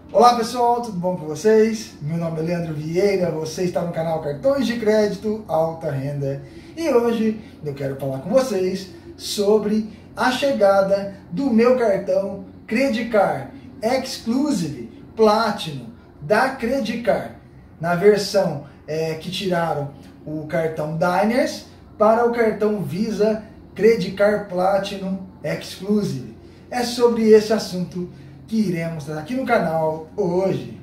Olá pessoal, tudo bom com vocês? Meu nome é Leandro Vieira, você está no canal Cartões de Crédito Alta Renda e hoje eu quero falar com vocês sobre a chegada do meu cartão Credicar Exclusive Platinum da Credicar, na versão que tiraram o cartão Diners para o cartão Visa Credicar Platinum Exclusive. É sobre esse assunto que iremos tratar aqui no canal hoje.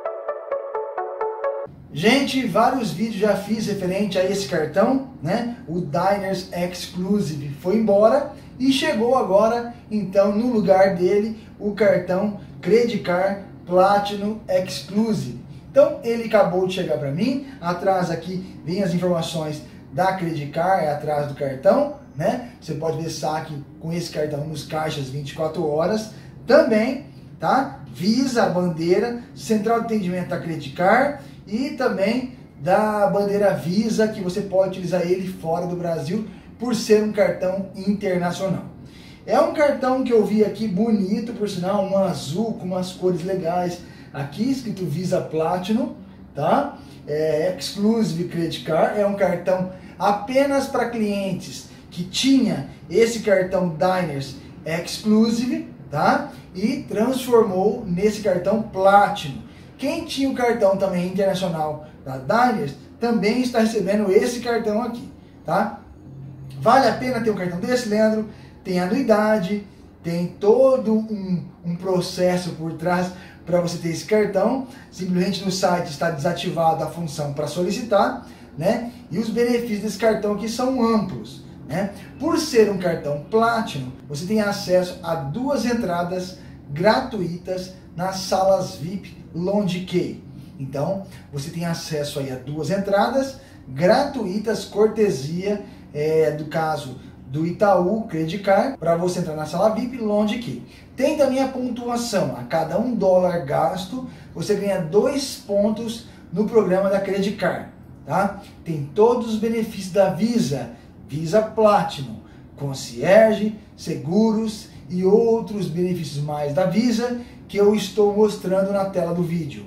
Gente, vários vídeos já fiz referente a esse cartão, né? O Diners Exclusive foi embora e chegou agora, então, no lugar dele, o cartão Credicar Platinum Exclusive. Então, ele acabou de chegar para mim. Atrás aqui vem as informações da Credicar, atrás do cartão, né? Você pode ver saque com esse cartão nos caixas 24 horas. Também, tá? Visa, a bandeira, central de atendimento da Credicar e também da bandeira Visa, que você pode utilizar ele fora do Brasil por ser um cartão internacional. É um cartão que eu vi aqui bonito, por sinal, um azul com umas cores legais. Aqui escrito Visa Platinum, tá? Exclusive Credicar, é um cartão apenas para clientes que tinha esse cartão Diners Exclusive, tá? E transformou nesse cartão Platinum. Quem tinha o cartão também internacional da Diners também está recebendo esse cartão aqui, tá? Vale a pena ter um cartão desse, Leandro? Tem anuidade, tem todo um processo por trás para você ter esse cartão. Simplesmente no site está desativada a função para solicitar, né? E os benefícios desse cartão aqui são amplos, né? Por ser um cartão Platinum, você tem acesso a 2 entradas gratuitas nas salas VIP Lounge Key. Então, você tem acesso aí a 2 entradas gratuitas, cortesia do caso do Itaú Credicar, para você entrar na sala VIP Lounge Key. Tem também a pontuação. A cada $1 gasto, você ganha 2 pontos no programa da Credicar, tá? Tem todos os benefícios da Visa, Visa Platinum, concierge, seguros e outros benefícios mais da Visa que eu estou mostrando na tela do vídeo.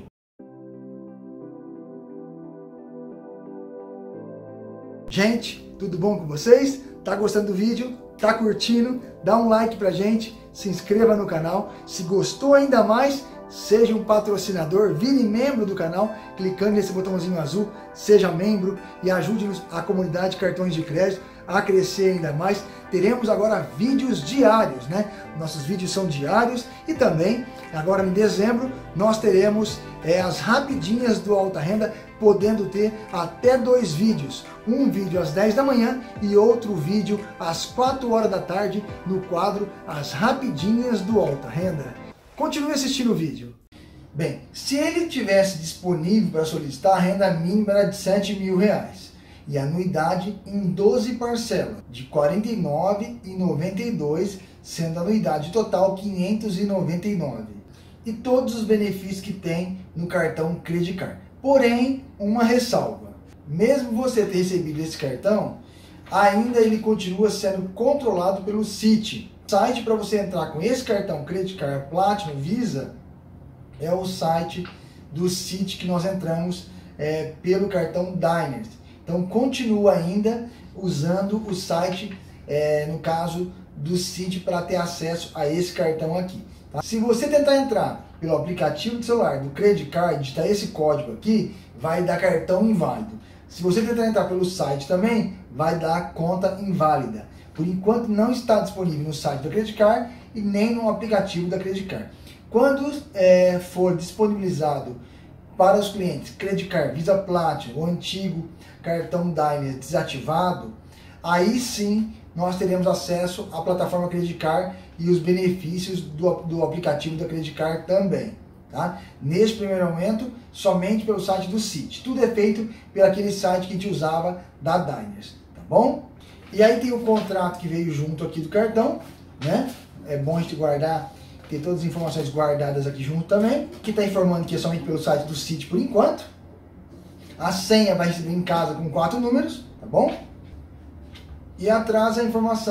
Gente, tudo bom com vocês? Tá gostando do vídeo? Tá curtindo? Dá um like pra gente, se inscreva no canal. Se gostou ainda mais, seja um patrocinador, vire membro do canal, clicando nesse botãozinho azul, seja membro e ajude a comunidade Cartões de Crédito a crescer ainda mais. Teremos agora vídeos diários, né? Nossos vídeos são diários e também, agora em dezembro, nós teremos as rapidinhas do Alta Renda, podendo ter até 2 vídeos. Um vídeo às 10 da manhã e outro vídeo às 4 horas da tarde no quadro As Rapidinhas do Alta Renda. Continue assistindo o vídeo. Bem, se ele tivesse disponível para solicitar, a renda mínima era de R$7.000 e a anuidade em 12 parcelas de R$ 49,92, sendo a anuidade total R$ 599. E todos os benefícios que tem no cartão Credicar. Porém, uma ressalva. Mesmo você ter recebido esse cartão, ainda ele continua sendo controlado pelo Citi. O site para você entrar com esse cartão Credicar Platinum Visa é o site do Citi que nós entramos pelo cartão Diners. Então continua ainda usando o site, no caso do Citi, para ter acesso a esse cartão aqui. Tá? Se você tentar entrar pelo aplicativo do celular do Credicar, digitar esse código aqui, vai dar cartão inválido. Se você tentar entrar pelo site também, vai dar conta inválida. Por enquanto não está disponível no site da Credicar e nem no aplicativo da Credicar. Quando for disponibilizado para os clientes Credicar Visa Platinum, o antigo cartão Diners desativado, aí sim nós teremos acesso à plataforma Credicar e os benefícios do aplicativo da Credicar também. Tá? Neste primeiro momento, somente pelo site do Citi. Tudo é feito pelo aquele site que a gente usava da Diners, tá bom? E aí tem o contrato que veio junto aqui do cartão, né? É bom a gente guardar, ter todas as informações guardadas aqui junto também, que está informando que é somente pelo site do Citi por enquanto. A senha vai receber em casa com 4 números, tá bom? E atrás a informação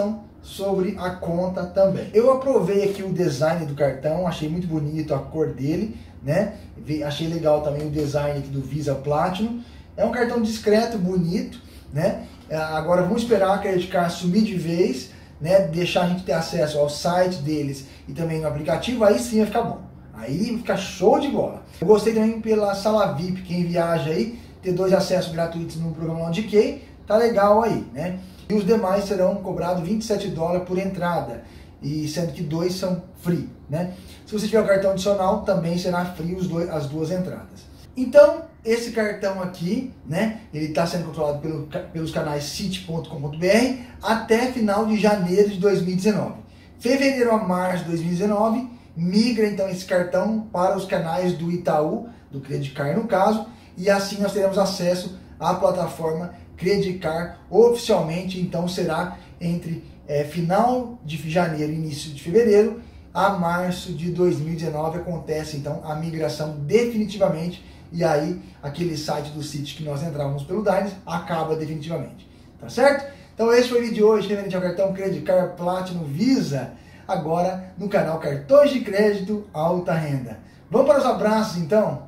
sobre a conta também. Eu aprovei aqui o design do cartão, achei muito bonito a cor dele, né? Achei legal também o design aqui do Visa Platinum. É um cartão discreto, bonito, né? Agora vamos esperar a Credit Card sumir de vez, né? Deixar a gente ter acesso ao site deles e também no aplicativo, aí sim vai ficar bom. Aí fica show de bola. Eu gostei também pela sala VIP, quem viaja aí, ter 2 acessos gratuitos no programa OneDK, tá legal aí, né? E os demais serão cobrados $27 por entrada, e sendo que 2 são free, né? Se você tiver o cartão adicional, também será free as 2 entradas. Então, esse cartão aqui, né, ele está sendo controlado pelos canais Citi.com.br até final de janeiro de 2019. Fevereiro a março de 2019, migra então esse cartão para os canais do Itaú, do Credit Card no caso, e assim nós teremos acesso à plataforma Credit Card oficialmente. Então será entre final de janeiro e início de fevereiro a março de 2019 acontece então a migração definitivamente, e aí aquele site do Citi que nós entrávamos pelo Diners acaba definitivamente, tá certo? Então esse foi o vídeo de hoje, referente ao cartão Credit Card Platinum Visa, agora no canal Cartões de Crédito Alta Renda. Vamos para os abraços então?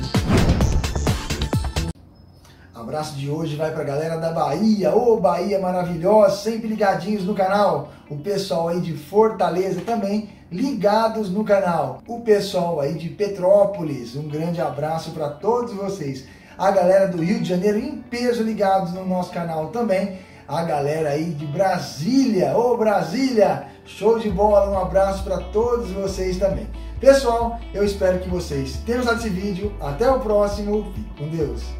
Abraço de hoje vai para a galera da Bahia, ô Bahia maravilhosa, sempre ligadinhos no canal. O pessoal aí de Fortaleza também ligados no canal. O pessoal aí de Petrópolis, um grande abraço para todos vocês. A galera do Rio de Janeiro em peso ligados no nosso canal também. A galera aí de Brasília, ô Brasília, show de bola, um abraço para todos vocês também. Pessoal, eu espero que vocês tenham gostado desse vídeo. Até o próximo, fique com Deus.